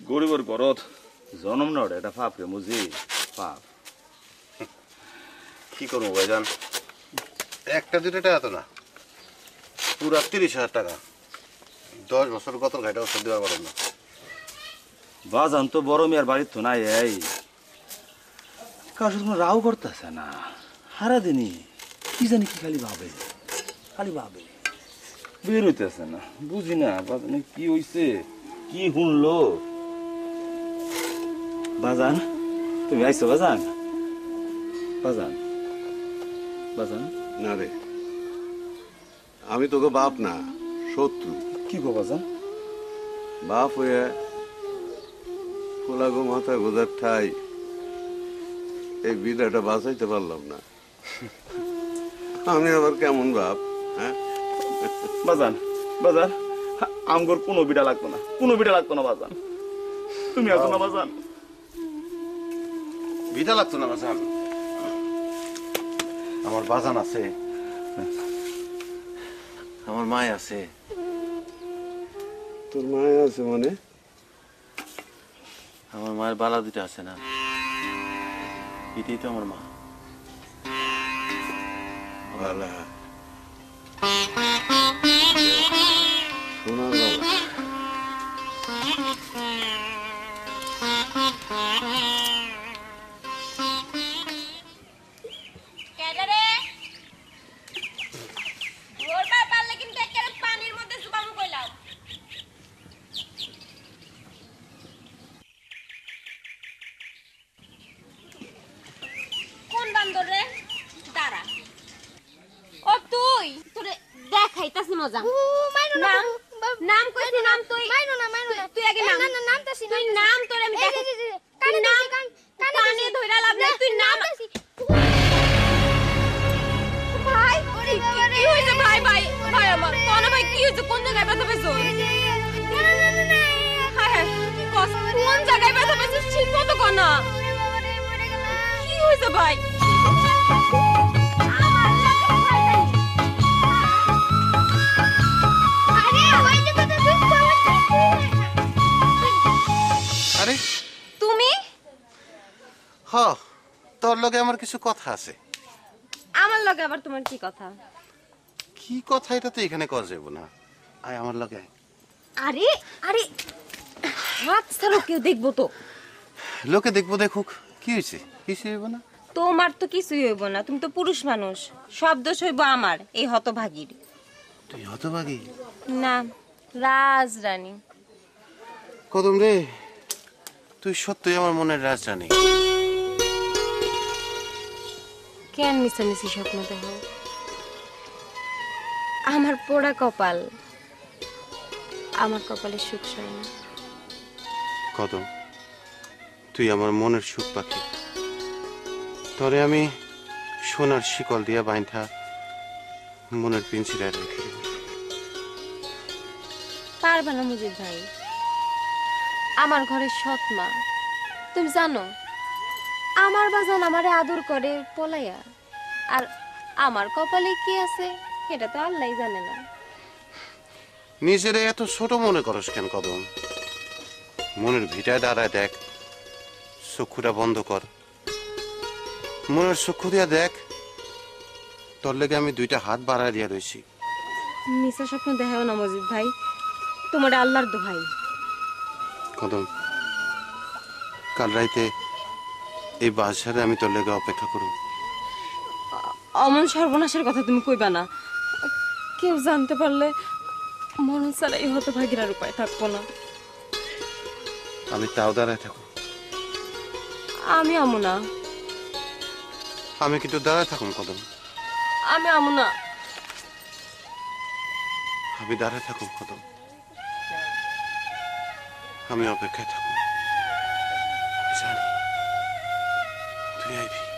গরিবের ঘরত জনম নড়ে এটা পাপ রে মুজি পাপ। কি করবো ভাইজান, একটা দুটো টাকা তো না, পুরা 30,000 টাকা। 10 বছর কত ঘাটে ওষুধ দেওয়া পারেন না। বাজান তো বড় মেয়ের বাড়ির তো নাই, এই কার সাথে কোনো রাও করতেছে না। হারা দিনই কি জানি কি খালি ভাবে বের হইতেছে না, বুঝি না বাজানে কি হইছে, কি শুনলো। বাজান তুমি আইছো? বাজান বাজান বাজান। না রে, আমি তোকে বাপ না, শত্রু। কি গো বাজান? বাপ হয়ে খোলা গো মাথায় বোঝার ঠাই এই বিদাটা বাঁচাইতে পারলাম না। আমি আবার কেমন বাপ? হ্যাঁ বাজান বাজান, আমগর কোনো বিড়া লাগতো না, কোনো বিড়া লাগতো না বাজান। তুমি আসো না বাজান। বিদা লাগতো না বাজান, আমার বাজান আছে, আমার মায় আছে। তোর মায় আছে মানে? আমার মায়ের বালা দুটো আছে না, এটাই তো আমার মা। বালা সোনার বালা। মজা নাম নাম কইছি, নাম তুই মাইনো না তুই আগে নাম না নাম তাসি তুই নাম তোর আমি দেখ কানে নাম কানে ধইরা লাভ না, তুই নাম ভাই ওরে বাবা রে। কি হইছে ভাই ভাই ভাই আমার কোন ভাই কি হইছে? কোন জায়গায় ব্যথা পেছো? না না না না হায় হায় কি কস? কোন জায়গায় ব্যথা পেছো ঠিক মতো কর না। ওরে বাবা রে মরে গেলাম। কি হইছে ভাই? আরে তুমি? হ, তোর লগে আমার কিছু কথা আছে। আমার লগে আবার তোমার কি কথা? কি কথা এটা তো এখানে করা যাবো না, আয় আমার লগে। আরে আরে হাত ছাড়ো, কেউ দেখবো তো। লোকে দেখবো, দেখুক, কি হয়েছে? কিছু হইব না। তোমার তো কিছুই হইব না, তুমি তো পুরুষ মানুষ, সব দোষ হইব আমার এই হতভাগীর। তুই হতভাগী? না, রাজরানী। কদম রে, তুই সত্যই আমার মনের রাজরানী। কেন মিছামিছি স্বপ্ন দেখো? আমার পোড়া কপাল, আমার কপালে সুখ সয় না। কদম, তুই আমার মনের সুখ পাখি। তরে আমি সোনার শিকল দিয়া বাইন্ধা মনের পিঞ্জিরায় রেখে দেব। পারবে না মুজিব ভাই, আমার ঘরের সৎ মা। তুমি জানো আমার বাজান আমারে আদর করে পলাইয়া, আর আমার কপালে কি আছে এটা তো আল্লাহই জানে না। নিজেরে এত ছোট মনে করস কেন কদম? মনের ভিটায় দাঁড়ায় দেখ, চক্ষুটা বন্ধ কর, মনের চক্ষু দিয়া দেখ, তোর লেগে আমি 2টা হাত বাড়ায় দিয়া রয়েছি। মিছা স্বপ্ন দেখাও না মজিদ ভাই, তোমার আল্লাহর দোহাই। কদম, কাল রাইতে এই বাসারে আমি তোর লেগে অপেক্ষা করব। অমন সর্বনাশের কথা তুমি কইবা না, কেউ জানতে পারলে মরণ ছাড়া এই হতভাগীর আর উপায় থাকবো না। আমি তাও দাঁড়ায় থাকো। আমি আমু না। আমি কিন্তু দাঁড়ায় থাকুন কদম। আমি আমু না। আমি দাঁড়ায় থাকুন কদম। আমি অপেক্ষায় থাকুন, জানি তুই আইবি।